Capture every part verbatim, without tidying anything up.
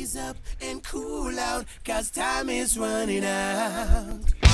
Ease up and cool out, cause time is running out.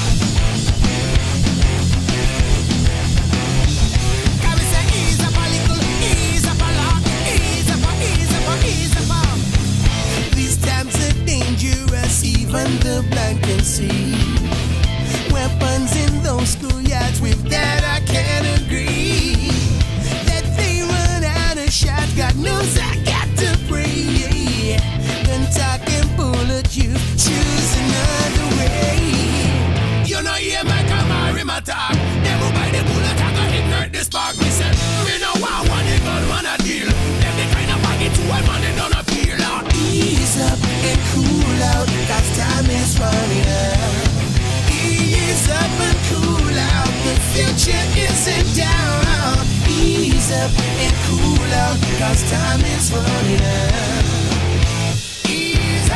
Can we say ease up a little, ease up a lot, ease up a, ease up a, ease up a. These times are dangerous, even the blind can see. Weapons in those schoolyards, with that I can agree. That they run out of shots, God knows I got to pray. Then talk and bullet you, choose another way. You know hear my camera, my talk. Them who buy the bullet, I got ignorant this spark. Me say, me no want one, they got one a deal. Them the kind of baggy to one man, they don't appeal. Ease up and cool out, cause time is running out. Ease up and cool out, the future isn't down. Ease up and cool out, cause time is running out. Ease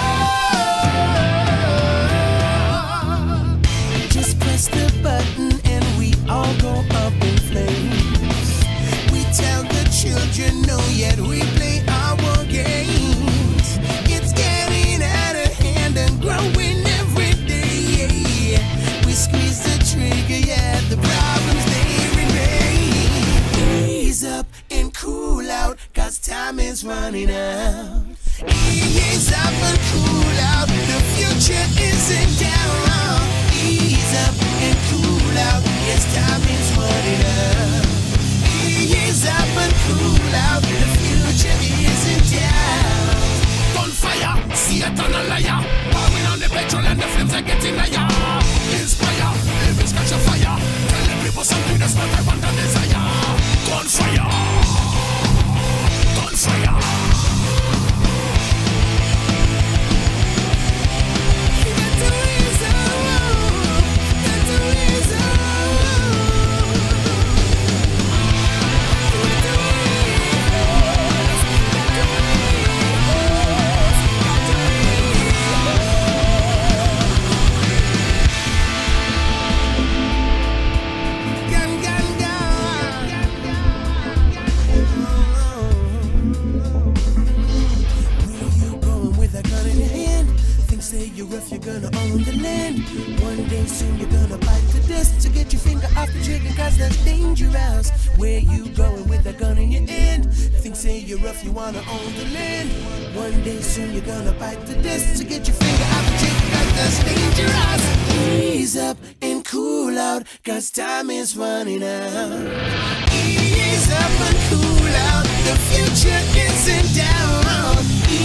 up. Just press the button and we all go up in flames. We tell the children no, yet we play our games. It's getting out of hand and growing every day. We squeeze the trigger, yeah, the problems they remain. Ease up and cool out, cause time is running out. Ease up and cool out, the future isn't down. Ease up and cool out, yes, time is running out. Ease up and cool out, the future isn't down. Gunfire, see it on a liar. Pouring on the petrol and the flames are getting higher. Inspire, living catch a fire. Telling people something that's what I want and desire. Gunfire, gunfire. You're rough, you're gonna own the land. One day soon you're gonna bite the dust. So get your finger off the trigger, cause that's dangerous. Where you going with a gun in your hand? Think say you're rough, you wanna own the land. One day soon you're gonna bite the dust. So get your finger off the trigger, cause that's dangerous. Ease up and cool out, cause time is running out. Ease up and cool out, the future isn't down.